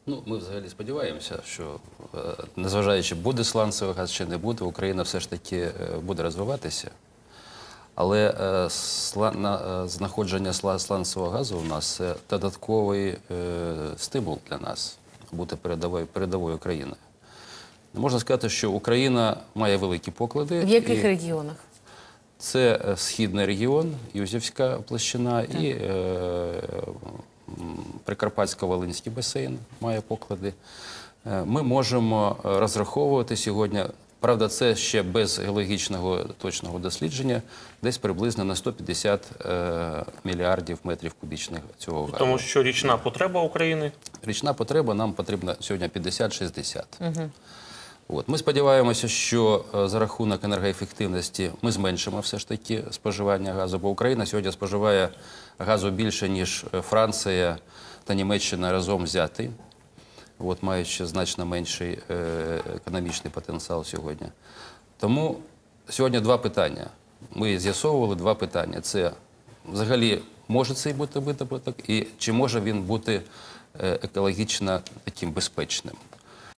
Ну, ми взагалі сподіваємося, що, незважаючи, буде сланцевий газ чи не буде, Україна все ж таки буде розвиватися. Але знаходження сланцевого газу у нас – це додатковий стимул для нас бути передовою країною. Можна сказати, що Україна має великі поклади. В яких регіонах? Це Східний регіон, Юзівська площина і Прикарпатсько-Волинський басейн має поклади. Ми можемо розраховувати сьогодні, правда, це ще без геологічного точного дослідження, десь приблизно на 150 мільярдів метрів кубічних цього газу. Тому що річна потреба України? Річна потреба нам потрібна сьогодні 50-60. От. Ми сподіваємося, що за рахунок енергоефективності ми зменшимо все ж таки споживання газу, бо Україна сьогодні споживає газу більше, ніж Франція та Німеччина разом взяті, маючи значно менший економічний потенціал сьогодні. Тому сьогодні два питання. Ми з'ясовували два питання. Це взагалі може цей бути видобуток і чи може він бути екологічно таким безпечним.